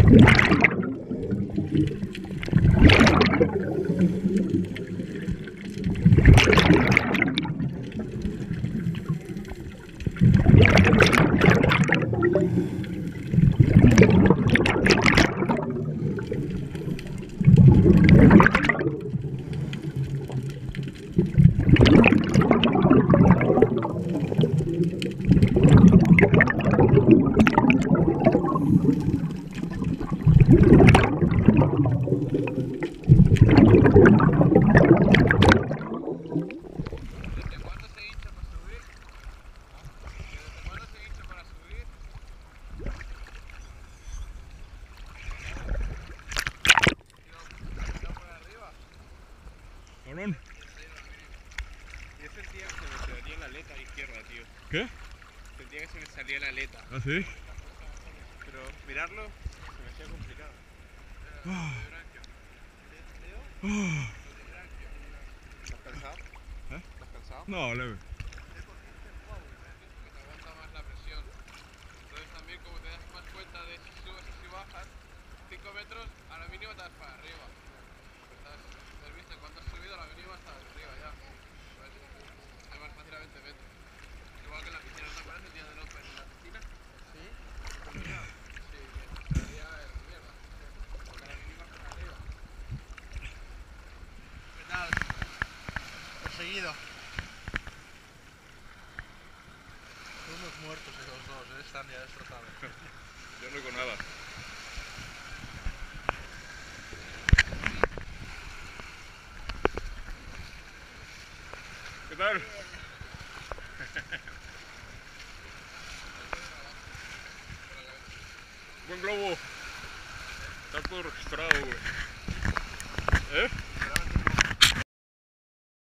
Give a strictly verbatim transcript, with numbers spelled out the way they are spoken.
Cabrón. Yo sentía que se me salía la aleta izquierda, tío. ¿Qué? Sentía que se me salía la aleta. ¿Ah, sí? Pero mirarlo se me hacía complicado. Ah. Ah. ¿Estás cansado? ¿Eh? ¿Estás cansado? No, leve. Que te aguanta más la presión. Entonces también como te das más cuenta de si subes y si bajas, cinco metros a la mínima te das para arriba. ¿Has visto? Cuando has subido a la mínima estás arriba ya. Pues, es más fácil a veinte metros. Igual que en la piscina, ¿no te acuerdas el día del Open en la piscina? Sí. Sí, que salía de mierda. Porque a la mínima estás arriba. ¿Qué tal? Perseguido. Son unos muertos esos dos, ¿eh? Están ya destrozados. Yo no con nada. ¿Qué tal? Buen globo. Está todo registrado, güey. ¿Eh?